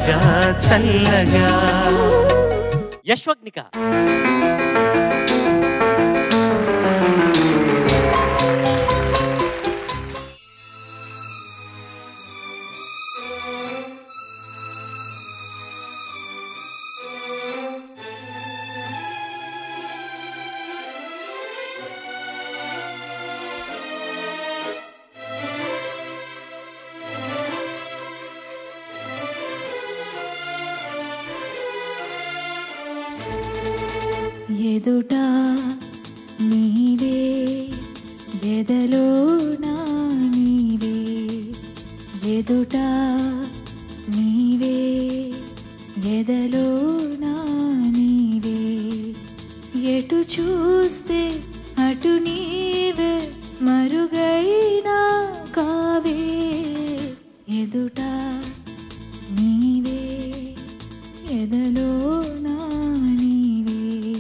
చల్లగా చల్లగా. యశ్వగ్నిక ఎదుట నీవే ఎదలో నా నీవే ఎదుట నీవే ఎదలో నా నీవే ఎటు చూస్తే అటు నీవే మరుగైనా కావే ఎదుట నీవే ఎదలో నా నీవే.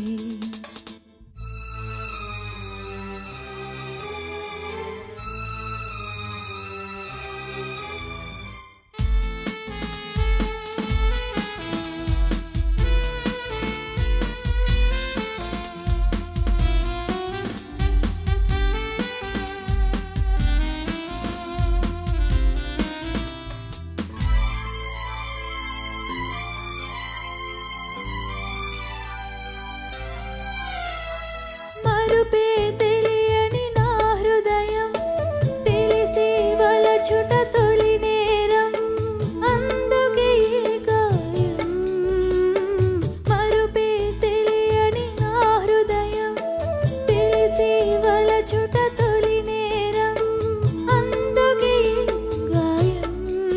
మరుపే తెలియని నా హృదయం తెలిసి వలచుట తొలి నేరం అందుకే ఈ గాయం. మరుపే తెలియని నా హృదయం తెలిసి వలచుట తొలి నేరం అందుకే ఈ గాయం.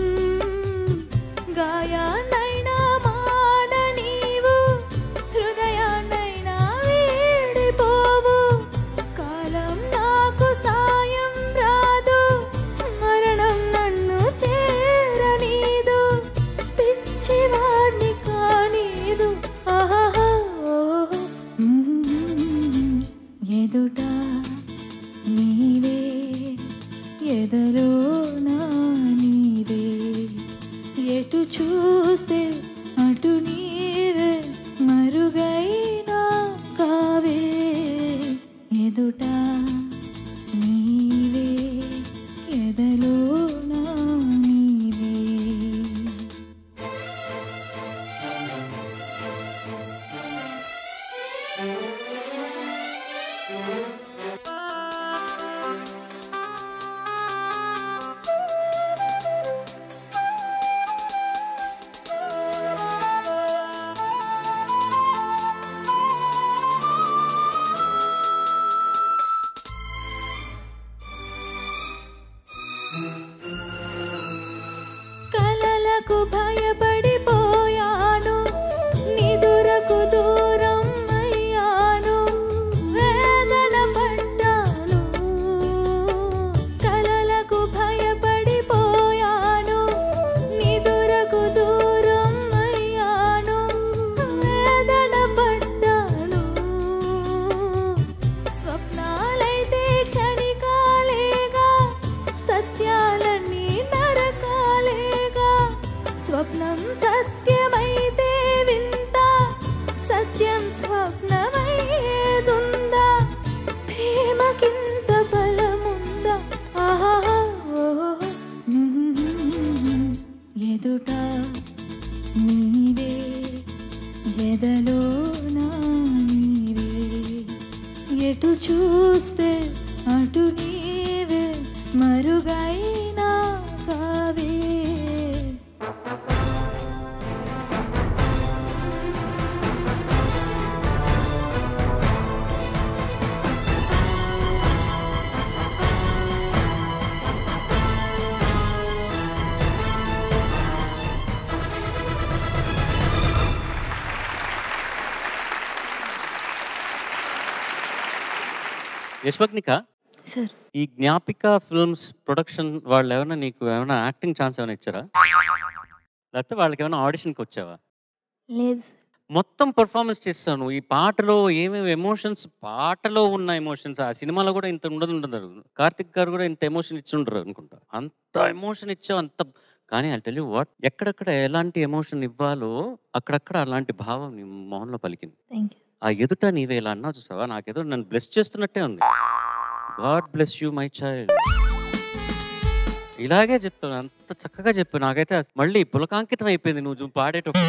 గాయాన్నైనా మాన నీవు హృదయాన్నైనా వీడిపోవు. కాలం నాకు సాయం రాదు మరణం నన్ను చేరనీదు పిచ్చివాణ్ణి కానీదు. ఆహా ఎదుట నీవే ఎదలో నా నీవే ఎటు చూస్తే అటు నీవే మరుగైనా కావే ఎదుట నీవే ఎదలో నా నీవే. కలలకు భయపడిపోయాను నిదురకు దూరం అయ్యాను వేదన పడ్డాను. కలలకు భయపడిపోయాను నిదురకు దూరం అయ్యాను వేదన పడ్డాను. స్వప్నాలైతే క్షణికాలేగా సత్యాలన్నీ నరకాలేగా. స్వప్నం సత్యమైతే వింత సత్యం స్వప్నమయ్యేదుందా ప్రేమకింత బలముందా. ఆహా ఎదుట నీవే ఎదలో నా నీవే ఎటు చూస్తే అటు నీవే మరుగైనా కావే. యశ్వగ్నిక సార్ ఈ జ్ఞాపిక ఫిల్మ్స్ ప్రొడక్షన్ వాళ్ళు ఏమైనా నీకు ఏమైనా యాక్టింగ్ ఛాన్స్ ఏమైనా ఇచ్చారా లేకపోతే వాళ్ళకి ఏమైనా ఆడిషన్కి వచ్చావా? లేదు సార్. మొత్తం పర్ఫార్మెన్స్ చేస్తాను ఈ పాటలో ఏమేమి ఎమోషన్స్ పాటలో ఉన్న ఎమోషన్స్ ఆ సినిమాలో కూడా ఇంత ఉండదు. కార్తిక్ గారు కూడా ఇంత ఎమోషన్ ఇచ్చి ఉండరు అనుకుంటా. అంత ఎమోషన్ ఇచ్చావు, అంత కానీ ఐ టెల్ యూ వాట్, ఎక్కడెక్కడ ఎలాంటి ఎమోషన్ ఇవ్వాలో అక్కడక్కడ అలాంటి భావం నీ మొహంలో పలికింది. Thank you. ఆ ఎదుట నీవే ఇలా అన్నావు చూసావా, నాకేదో నన్ను బ్లెస్ చేస్తున్నట్టే ఉంది. God bless you my child. ఇలాగే చెప్పాను, అంత చక్కగా చెప్పాను. నాకైతే మళ్ళీ పులకాంకితం అయిపోయింది నువ్వు పాడేటప్పుడు.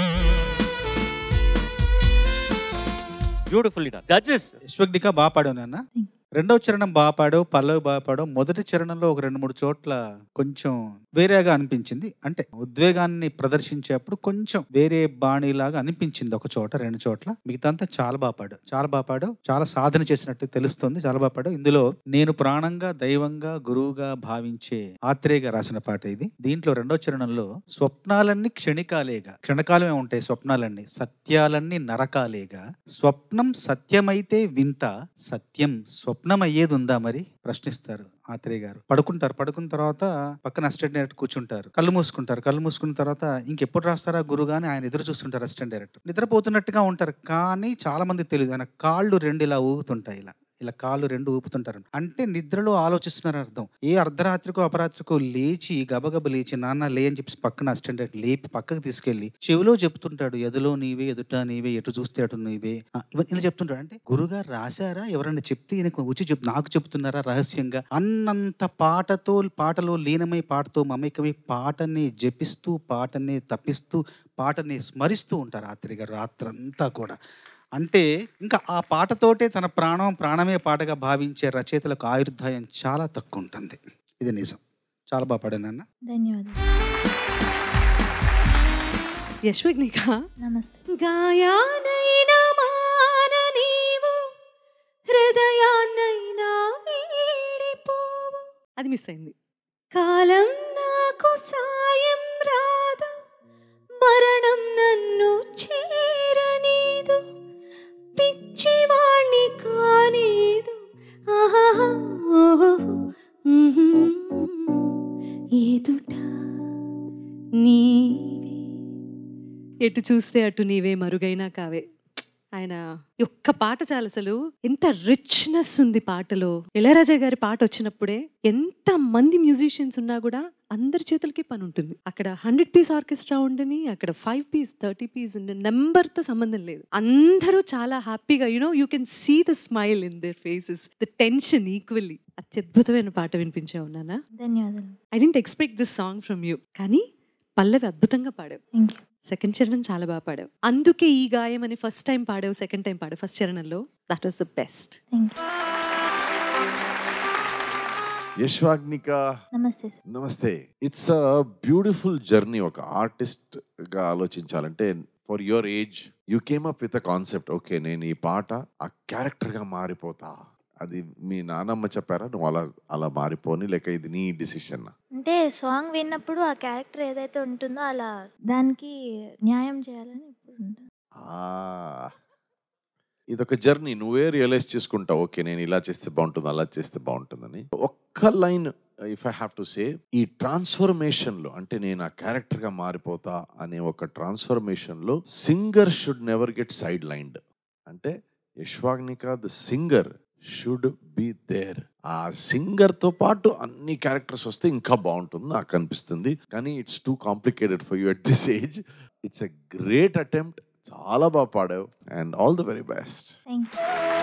Beautifully done. జడ్జెస్. యశ్వగ్నిక బాగా పాడావు నాన్న. రెండవ చరణం బాగా పాడావు, పల్లవి బాగా పాడావు. మొదటి చరణంలో ఒక 2-3 చోట్ల కొంచెం వేరేగా అనిపించింది. అంటే ఉద్వేగాన్ని ప్రదర్శించేప్పుడు కొంచెం వేరే బాణీలాగా అనిపించింది ఒక చోట 2 చోట్ల. మిగతా అంతా చాలా బాగా పాడావు, చాలా బాగా పాడావు. చాలా సాధన చేసినట్టు తెలుస్తుంది. చాలా బాగా పాడావు. ఇందులో నేను ప్రాణంగా దైవంగా గురువుగా భావించే ఆత్రేయగా రాసిన పాట ఇది. దీంట్లో రెండవ చరణంలో స్వప్నాలన్నీ క్షణికాలేగా, క్షణకాలమే ఉంటాయి స్వప్నాలన్నీ, సత్యాలన్నీ నరకాలేగా, స్వప్నం సత్యమైతే వింత, సత్యం స్వప్నం అయ్యేది ఉందా మరి ప్రశ్నిస్తారు ఆత్రేయ గారు. పడుకున్న తర్వాత పక్కన అసిస్టెంట్ డైరెక్టర్ కూర్చుంటారు, కళ్ళు మూసుకున్న తర్వాత ఇంకెప్పుడు రాస్తారా గురుగా అని ఆయన ఎదురు చూస్తుంటారు. అసిస్టెంట్ డైరెక్టర్ నిద్రపోతున్నట్టుగా ఉంటారు, కానీ చాలా మందికి తెలియదు ఆయన కాళ్ళు 2 ఇలా ఊగుతుంటాయి, ఇలా కాళ్ళు 2 ఊపుతుంటారు. అంటే నిద్రలో ఆలోచిస్తున్నారు అర్థం. ఏ అర్ధరాత్రికో అపరాత్రికో లేచి గబగబ లేచి నాన్న లే అని చెప్పి పక్కన అసిస్టెంట్ డైరెక్టర్ లేపి పక్కకు తీసుకెళ్లి చెవిలో చెప్తుంటాడు, ఎదులో నీవే ఎదుట నీవే ఎటు చూస్తే అటు నీవే, ఇలా చెప్తుంటాడు. అంటే గురుగారు రాశారా, ఎవరైనా చెప్తే ఈయనకు వచ్చి నాకు చెప్తున్నారా రహస్యంగా అన్నంత పాటలో లీనమై పాటతో మమేకమై పాటని జపిస్తూ పాటని తప్పిస్తూ పాటని స్మరిస్తూ ఉంటారు ఆత్రేయ గారు రాత్రంతా కూడా. అంటే ఇంకా ఆ పాటతోటే తన ప్రాణమే పాటగా భావించే రచయితలకు ఆయుర్దాయం చాలా తక్కువ ఉంటుంది. ఇది నిజం. చాలా బాగా పాడానన్న. ధన్యవాదాలు. యశ్వగ్నిక. నమస్తే. గాయానైనా మాన నీవు, హృదయాన్నైనా వీడిపోవు. అది మిస్ అయింది. కాలం నాకు సాయం రాదు, మరణం నన్ను చేరనీదు, పిచ్చివాణ్ణి కానీదు, ఎదుట నీవే, ఎటు చూస్తే అటు నీవే, మరుగైనా కావే. ఆయన ఒక్క పాట చాలు. అసలు ఎంత రిచ్నెస్ ఉంది పాటలో. ఇళయరాజా గారి పాట వచ్చినప్పుడే ఎంత మంది మ్యూజిషియన్స్ ఉన్నా కూడా అందరి చేతులకి పని ఉంటుంది. అక్కడ 100 piece ఆర్కెస్ట్రా ఉండని, అక్కడ 5 piece 30 piece నెంబర్తో సంబంధం లేదు. అందరూ చాలా హ్యాపీగా, you can see the smile in their faces, the tension equally. అత్యద్భుతమైన పాట వినిపించావు నాన్న. ధన్యవాదాలు. I didn't expect this song from you. కానీ పల్లవి అద్భుతంగా పాడావు. Thank you. సెకండ్ చరణం చాలా బాగా పాడావు. అందుకే ఈ గాయం అని ఫస్ట్ టైం పాడావు, సెకండ్ టైం పాడావు. ఫస్ట్ చరణంలో that was the best. Thank you. Yashwagnika. నమస్తే సార్. నమస్తే. It's a beautiful journey. ఒక ఆర్టిస్ట్ గా ఆలోచించాలంటే for your age you came up with a concept. Okay, నేను ఈ పాట ఆ క్యారెక్టర్ గా మారిపోతా. అది మీ నానమ్మ చెప్పారా నువ్వు అలా మారిపోని, లేక ఇది నీ డిసిషన్? అంటే సాంగ్ విన్నప్పుడు ఆ క్యారెక్టర్ ఏదైతే ఉంటుందో అలా దానికి న్యాయం చేయాలని ఇప్పుడు ఉంటుంది. ఇదొక జర్నీ. నువ్వే రియలైజ్ చేసుకుంటావు, ఓకే నేను ఇలా చేస్తే బాగుంటుంది, అలా చేస్తే బాగుంటుందని. ఒక్క line if I have to say, ఈ ట్రాన్స్ఫర్మేషన్లో, అంటే నేను ఆ క్యారెక్టర్గా మారిపోతా అనే ఒక ట్రాన్స్ఫర్మేషన్లో singer should never get sidelined. అంటే Yashwagnika the singer should be there. ఆ సింగర్ తో పాటు అన్ని క్యారెక్టర్స్ వస్తే ఇంకా బాగుంటుంది నాకు అనిపిస్తుంది. కానీ it's too complicated for you at this age. It's a great attempt. చాలా బాగా పాడావు and all the very best. Thank you.